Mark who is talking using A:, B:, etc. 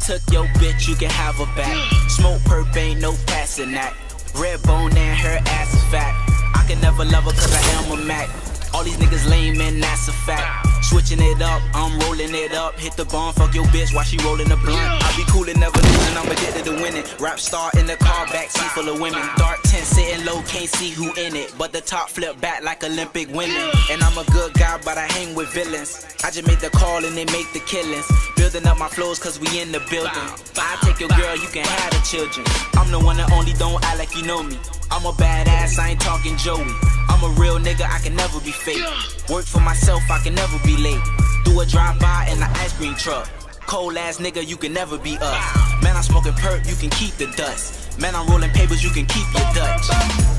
A: took your bitch, you can have her back. Smoke perp, ain't no passing that. Red bone and her ass is fat. I can never love her cause I am a Mac. All these niggas lame and that's a fact. Switching it up, I'm rolling it up. Hit the bomb, fuck your bitch while she rolling the blunt. I be cool and never losing, I'm addicted to winning. Rap star in the car, backseat full of women. Dark tent sitting low, can't see who in it. But the top flip back like Olympic women. And I'm a good guy, but I hang with villains. I just make the call and they make the killings. Building up my flows cause we in the building. I take your girl, you can have the children. I'm the one that only, don't act like you know me. I'm a badass, I ain't talking Joey. I'm a real nigga, I can never be fake. Work for myself, I can never be late. Do a drive-by in the ice cream truck. Cold ass nigga, you can never be us. Man, I'm smoking perp, you can keep the dust. Man, I'm rolling papers, you can keep your Dutch.